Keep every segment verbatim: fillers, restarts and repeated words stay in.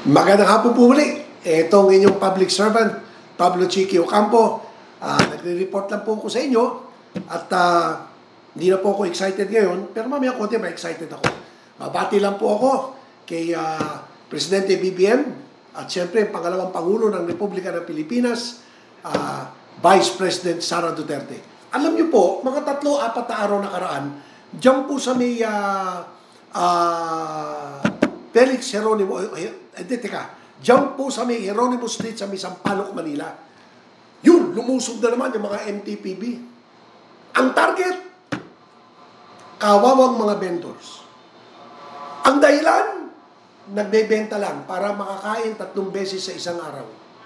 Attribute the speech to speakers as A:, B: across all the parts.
A: Magandang hapon po muli. Itong inyong public servant, Pablo Chiqui Ocampo. Uh, Nagre-report lang po ako sa inyo at uh, hindi na po ako excited ngayon, pero mamaya konti may excited ako. Mabati lang po ako kay uh, Presidente B B M at siyempre pangalawang Pangulo ng Republika ng Pilipinas, uh, Vice President Sara Duterte. Alam niyo po, mga tatlo, apat na araw nakaraan, diyan po sa may uh, uh, Felix Jeronimo, eh, eh, teka, diyan po sa may Jeronimo Street sa may Sampaloc, Manila. Yun, lumusog na naman yung mga M T P B. Ang target, kawawang mga vendors. Ang dahilan, nagbebenta lang para makakain tatlong beses sa isang araw.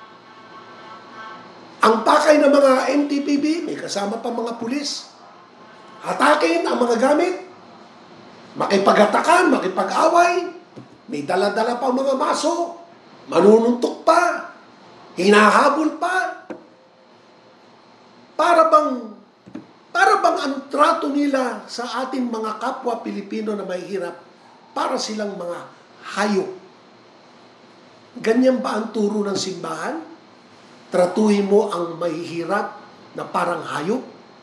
A: Ang pakay ng mga M T P B, may kasama pa mga pulis. Hatakin ang mga gamit, makipag-atakan, makipag-away, may dala-dala pa mga maso, manununtok pa, hinahabol pa. Para bang, para bang ang trato nila sa ating mga kapwa Pilipino na mahihirap, para silang mga hayop. Ganyan ba ang turo ng simbahan? Tratuhin mo ang mahihirap na parang hayop?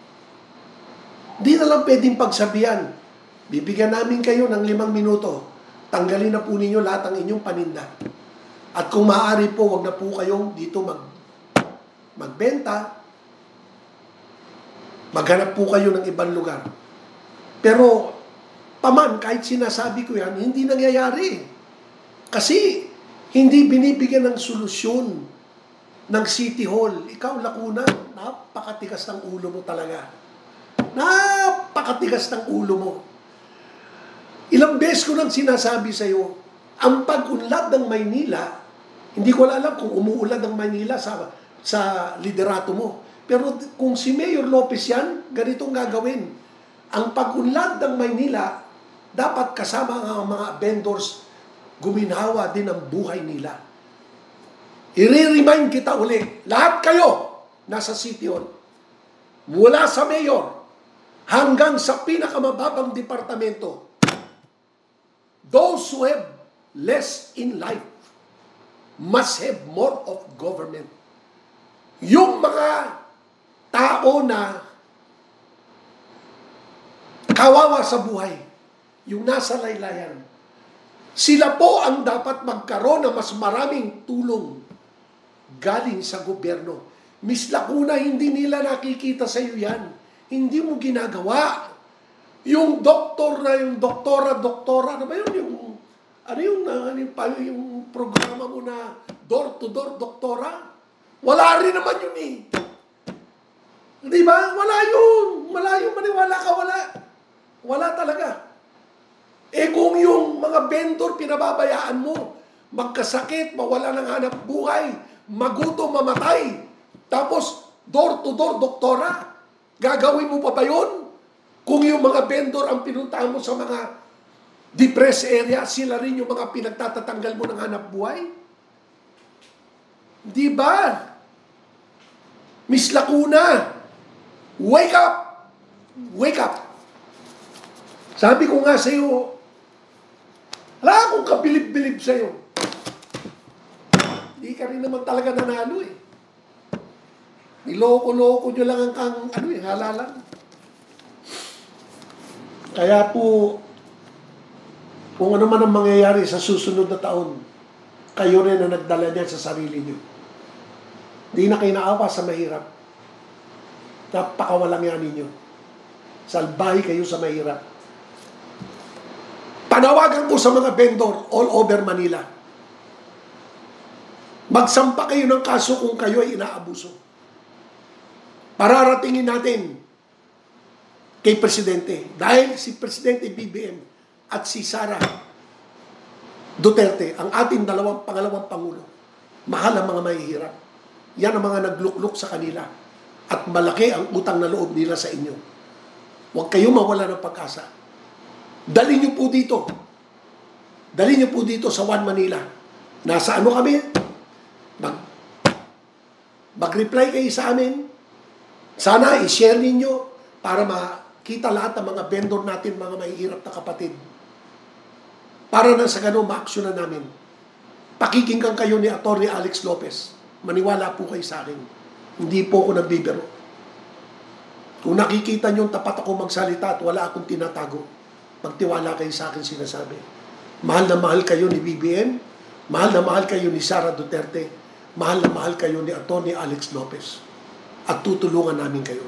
A: Di na lang pwedeng pagsabihan. Bibigyan namin kayo ng limang minuto. Tanggalin na po ninyo lahat ng inyong paninda. At kung maaari po, wag na po kayong dito mag, magbenta. Maghanap po kayo ng ibang lugar. Pero, paman, kahit sinasabi ko yan, hindi nangyayari. Kasi, hindi binibigyan ng solusyon ng City Hall. Ikaw, Lacuna, napakatigas ng ulo mo talaga. Napakatigas ng ulo mo. Ilang beses ko nang sinasabi sa iyo, ang pag-unlad ng Maynila, hindi ko alam kung umuulad ng Maynila sa, sa liderato mo. Pero kung si Mayor Lopez yan, ganitong gagawin. Ang pag-unlad ng Maynila, dapat kasama ang mga vendors, guminhawa din ang buhay nila. I-remind kita uli, lahat kayo nasa City Hall, mula sa Mayor hanggang sa pinakamababang departamento, those who have less in life must have more of government. Yung mga tao na kawawa sa buhay, yung nasa laylayan, sila po ang dapat magkaroon ng mas maraming tulong galing sa gobyerno. Miss Lacuna, hindi nila nakikita sa iyo yan. Hindi mo ginagawa. Yung doktor na, yung doktora, doktora, ano ba yun? Yung, ano yung, ano yung, yung programa mo na door-to-door doktora? Wala rin naman yun eh. Di ba? Wala yun. Wala yun. Maniwala ka, wala. Wala talaga. Eh kung yung mga vendor pinababayaan mo, magkasakit, mawala ng hanap buhay, magutom, mamatay, tapos door-to-door doktora, gagawin mo pa ba yun? Kung yung mga vendor ang pinuntahan mo sa mga depressed area, sila rin yung mga pinagtatatanggal mo ng hanap buhay? Di ba? Miss Lacuna, wake up! Wake up! Sabi ko nga sa iyo, wala akong kabilib-bilib sa iyo. Di ka rin naman talaga nanalo eh. Niloko-loko nyo lang ang kang, ano eh, halalan. Kaya po, kung ano man ang mangyayari sa susunod na taon, kayo rin ang nagdala niyan sa sarili nyo. Di na kayo naawa sa mahirap. Napakawalang yan ninyo. Salbahi kayo sa mahirap. Panawagan ko sa mga vendor all over Manila. Magsampa kayo ng kaso kung kayo ay inaabuso. Pararatingin natin kay Presidente. Dahil si Presidente B B M at si Sara Duterte, ang ating dalawang pangalawang Pangulo, mahal ang mga mahihirap. Yan ang mga naglukluk sa kanila. At malaki ang utang na loob nila sa inyo. Huwag kayo mawala ng pag-asa. Dali nyo po dito. Dali nyo po dito sa One Manila. Nasa ano kami? Mag, mag-reply kayo sa amin. Sana i-share ninyo para makita lahat ng mga vendor natin, mga mahihirap na kapatid. Para na sa ganun, ma-action na namin. pakikinggan kayo ni Atty. Alex Lopez. Maniwala po kayo sa akin. Hindi po ako nagbibiro. Kung nakikita nyo tapat ako magsalita at wala akong tinatago, magtiwala kayo sa akin sinasabi. Mahal na mahal kayo ni B B M, mahal na mahal kayo ni Sara Duterte, mahal na mahal kayo ni Atty. Alex Lopez. At tutulungan namin kayo.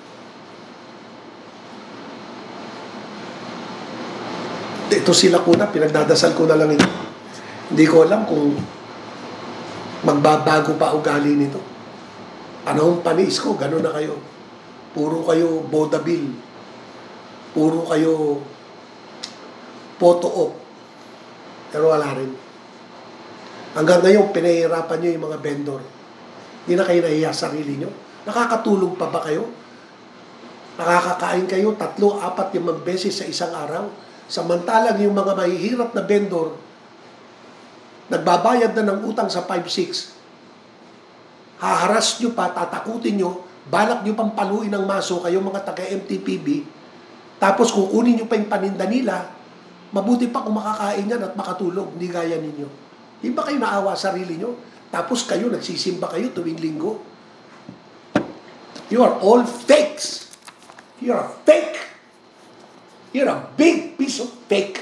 A: Ito sila kuna, pinagdadasal ko na lang ito. Hindi ko alam kung magbabago pa ugali nito. Panahon panis ko, gano'n na kayo. Puro kayo boda bill. Puro kayo photo op. Pero wala rin. Hanggang ngayon, pinahihirapan nyo yung mga vendor. Hindi na kayo nahiya sa sarili nyo. Nakakatulong pa ba kayo? Nakakakain kayo tatlo, apat yung magbeses sa isang araw. Samantalang yung mga mahihirap na vendor, nagbabayad na ng utang sa five six. Haharas nyo pa, tatakutin nyo, balak nyo pang paluin ng maso kayo mga taga-M T P B, tapos kukunin nyo pa yung paninda nila, mabuti pa kung makakain yan at makatulog, hindi gaya ninyo. Di ba kayo naawa sa sarili nyo? Tapos kayo, nagsisimba kayo tuwing linggo. You are all fakes. You are fake. You're a big piece of fake.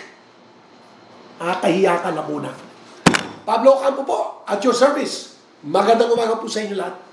A: Nakakahiya ka na muna. Pablo Ocampo po, at your service. Magandang umaga po sa inyo lahat.